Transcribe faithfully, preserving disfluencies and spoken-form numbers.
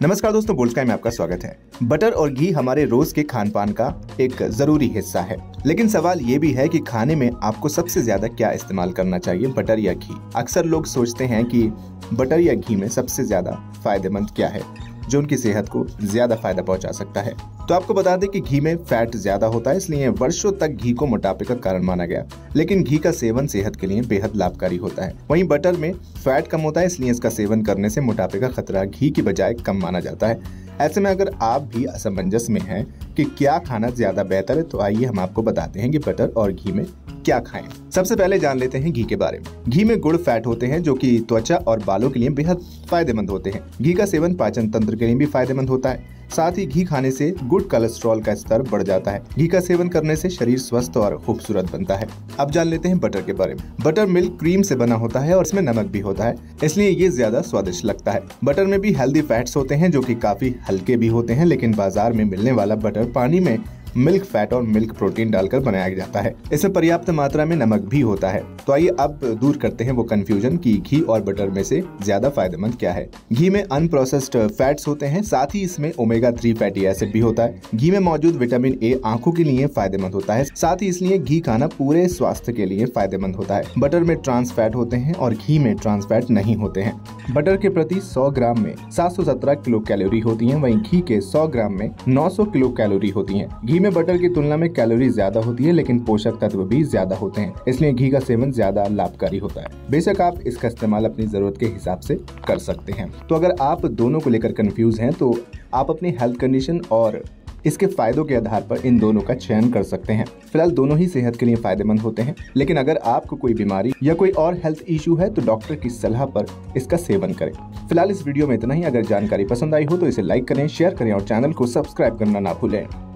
नमस्कार दोस्तों, bold sky में आपका स्वागत है। बटर और घी हमारे रोज के खान पान का एक जरूरी हिस्सा है, लेकिन सवाल ये भी है कि खाने में आपको सबसे ज्यादा क्या इस्तेमाल करना चाहिए, बटर या घी। अक्सर लोग सोचते हैं कि बटर या घी में सबसे ज्यादा फायदेमंद क्या है जो उनकी सेहत को ज्यादा फायदा पहुंचा सकता है। तो आपको बता दें कि घी में फैट ज्यादा होता है, इसलिए वर्षों तक घी को मोटापे का कारण माना गया। लेकिन घी का सेवन सेहत के लिए बेहद लाभकारी होता है। वहीं बटर में फैट कम होता है, इसलिए इसका सेवन करने से मोटापे का खतरा घी की बजाय कम माना जाता है। ऐसे में अगर आप भी असमंजस में हैं कि क्या खाना ज्यादा बेहतर है, तो आइए हम आपको बताते हैं कि बटर और घी में क्या खाएं। सबसे पहले जान लेते हैं घी के बारे में। घी में गुड़ फैट होते हैं जो कि त्वचा और बालों के लिए बेहद फायदेमंद होते हैं। घी का सेवन पाचन तंत्र के लिए भी फायदेमंद होता है। साथ ही घी खाने से गुड कोलेस्ट्रॉल का स्तर बढ़ जाता है। घी का सेवन करने से शरीर स्वस्थ और खूबसूरत बनता है। अब जान लेते हैं बटर के बारे में। बटर मिल्क क्रीम से बना होता है और इसमें नमक भी होता है, इसलिए ये ज्यादा स्वादिष्ट लगता है। बटर में भी हेल्दी फैट्स होते हैं जो कि काफी हल्के भी होते हैं, लेकिन बाजार में मिलने वाला बटर पानी में मिल्क फैट और मिल्क प्रोटीन डालकर बनाया जाता है। इसमें पर्याप्त मात्रा में नमक भी होता है। तो आइए अब दूर करते हैं वो कंफ्यूजन कि घी और बटर में से ज्यादा फायदेमंद क्या है। घी में अनप्रोसेस्ड फैट्स होते हैं, साथ ही इसमें ओमेगा थ्री फैटी एसिड भी होता है। घी में मौजूद विटामिन ए आंखों के लिए फायदेमंद होता है, साथ ही इसलिए घी खाना पूरे स्वास्थ्य के लिए फायदेमंद होता है। बटर में ट्रांस फैट होते हैं और घी में ट्रांस फैट नहीं होते हैं। बटर के प्रति सौ ग्राम में सात सौ सत्रह किलो कैलोरी होती है, वहीं घी के सौ ग्राम में नौ सौ किलो कैलोरी होती है। घी में बटर की तुलना में कैलोरी ज्यादा होती है, लेकिन पोषक तत्व भी ज्यादा होते हैं, इसलिए घी का सेवन ज्यादा लाभकारी होता है। बेशक आप इसका इस्तेमाल अपनी जरूरत के हिसाब से कर सकते हैं। तो अगर आप दोनों को लेकर कंफ्यूज हैं तो आप अपनी हेल्थ कंडीशन और इसके फायदों के आधार पर इन दोनों का चयन कर सकते हैं। फिलहाल दोनों ही सेहत के लिए फायदेमंद होते हैं, लेकिन अगर आपको कोई बीमारी या कोई और हेल्थ इशू है तो डॉक्टर की सलाह पर इसका सेवन करें। फिलहाल इस वीडियो में इतना ही। अगर जानकारी पसंद आई हो तो इसे लाइक करें, शेयर करें और चैनल को सब्सक्राइब करना ना भूलें।